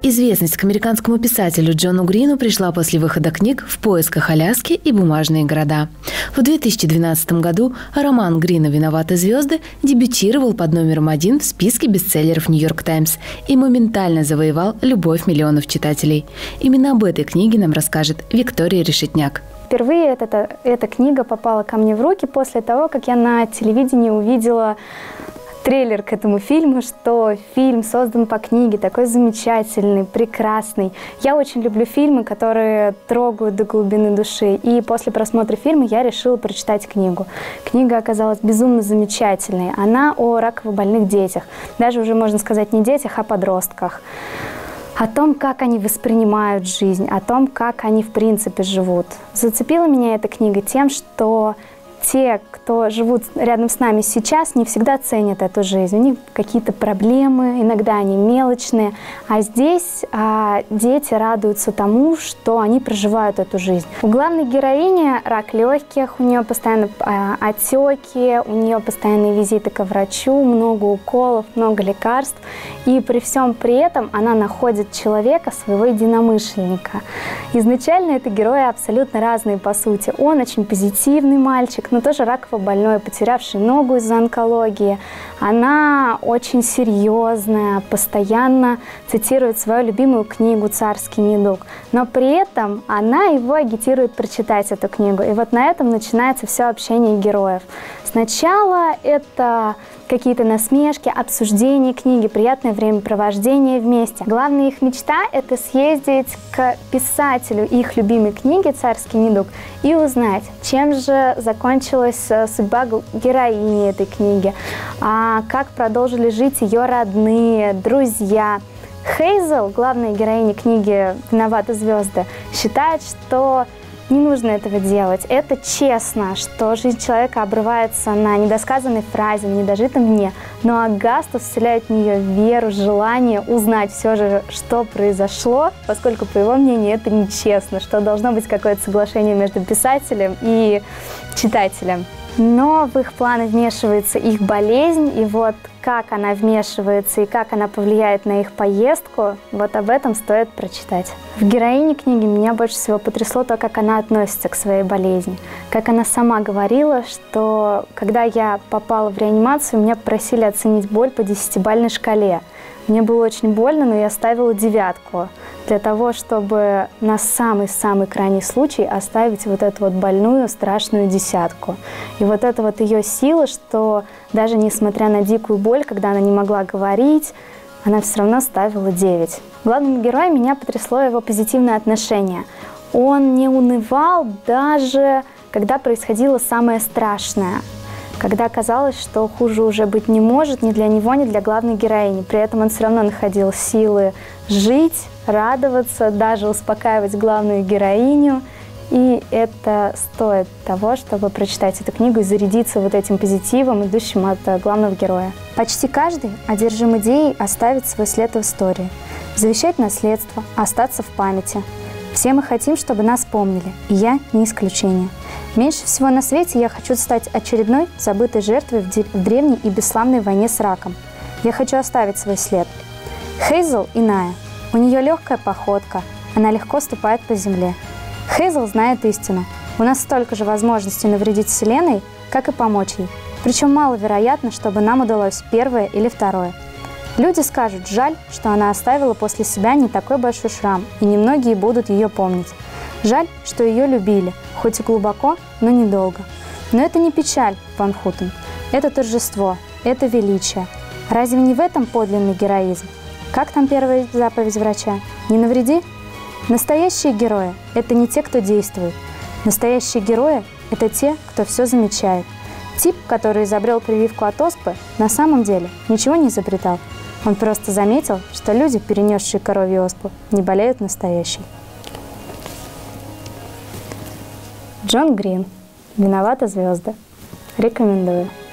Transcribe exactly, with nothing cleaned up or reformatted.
Известность к американскому писателю Джону Грину пришла после выхода книг «В поисках Аляски» и «Бумажные города». В две тысячи двенадцатом году роман Грина «Виноваты звезды» дебютировал под номером один в списке бестселлеров «Нью-Йорк Таймс» и моментально завоевал любовь миллионов читателей. Именно об этой книге нам расскажет Виктория Решетняк. Впервые эта, эта книга попала ко мне в руки после того, как я на телевидении увидела трейлер к этому фильму, что фильм создан по книге, такой замечательный, прекрасный. Я очень люблю фильмы, которые трогают до глубины души. И после просмотра фильма я решила прочитать книгу. Книга оказалась безумно замечательной. Она о раково-больных детях. Даже уже, можно сказать, не детях, а подростках. О том, как они воспринимают жизнь, о том, как они в принципе живут. Зацепила меня эта книга тем, что те, кто живут рядом с нами сейчас, не всегда ценят эту жизнь. У них какие-то проблемы, иногда они мелочные. А здесь а, дети радуются тому, что они проживают эту жизнь. У главной героини рак легких, у нее постоянно а, отеки, у нее постоянные визиты к врачу, много уколов, много лекарств. И при всем при этом она находит человека, своего единомышленника. Изначально это герои абсолютно разные по сути. Он очень позитивный мальчик, но тоже раково больной, потерявший ногу из-за онкологии. Она очень серьезная, постоянно цитирует свою любимую книгу «Царский недуг». Но при этом она его агитирует прочитать эту книгу. И вот на этом начинается все общение героев. Сначала это какие-то насмешки, обсуждение книги, приятное времяпровождение вместе. Главная их мечта – это съездить к писателю их любимой книги «Царский недуг» и узнать, чем же закончилась судьба героини этой книги, а как продолжили жить ее родные, друзья. Хейзел, главная героиня книги «Виноваты звезды», считает, что не нужно этого делать. Это честно, что жизнь человека обрывается на недосказанной фразе, на недожитом дне. Но Агастус вселяет в нее веру, желание узнать все же, что произошло, поскольку, по его мнению, это нечестно, что должно быть какое-то соглашение между писателем и читателем. Но в их планы вмешивается их болезнь, и вот как она вмешивается и как она повлияет на их поездку, вот об этом стоит прочитать. В героине книги меня больше всего потрясло то, как она относится к своей болезни. Как она сама говорила, что когда я попала в реанимацию, меня попросили оценить боль по десятибалльной шкале. Мне было очень больно, но я ставила девятку, для того, чтобы на самый-самый крайний случай оставить вот эту вот больную, страшную десятку. И вот это вот ее сила, что даже несмотря на дикую боль, когда она не могла говорить, она все равно ставила девять. Главным героем меня потрясло его позитивное отношение. Он не унывал даже, когда происходило самое страшное. Когда казалось, что хуже уже быть не может ни для него, ни для главной героини. При этом он все равно находил силы жить, радоваться, даже успокаивать главную героиню. И это стоит того, чтобы прочитать эту книгу и зарядиться вот этим позитивом, идущим от главного героя. Почти каждый одержим идеей оставить свой след в истории, завещать наследство, остаться в памяти. Все мы хотим, чтобы нас помнили, и я не исключение. Меньше всего на свете я хочу стать очередной забытой жертвой в древней и бесславной войне с раком. Я хочу оставить свой след. Хейзел иная. У нее легкая походка, она легко ступает по земле. Хейзел знает истину. У нас столько же возможностей навредить Вселенной, как и помочь ей. Причем маловероятно, чтобы нам удалось первое или второе. Люди скажут, жаль, что она оставила после себя не такой большой шрам, и немногие будут ее помнить. Жаль, что ее любили, хоть и глубоко, но недолго. Но это не печаль, Ван Хутен. Это торжество, это величие. Разве не в этом подлинный героизм? Как там первая заповедь врача? Не навреди? Настоящие герои – это не те, кто действует. Настоящие герои – это те, кто все замечает. Тип, который изобрел прививку от оспы, на самом деле ничего не изобретал. Он просто заметил, что люди, перенесшие коровью оспу, не болеют настоящей. Джон Грин. «Виноваты звезды». Рекомендую.